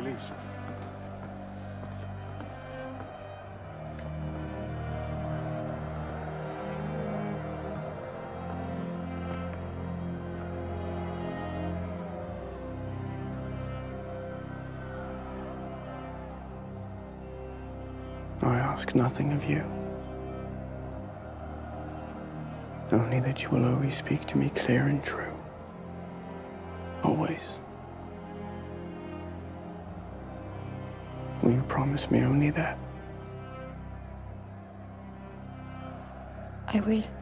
please. I ask nothing of you. Only that you will always speak to me clear and true. Always. Will you promise me only that? I will.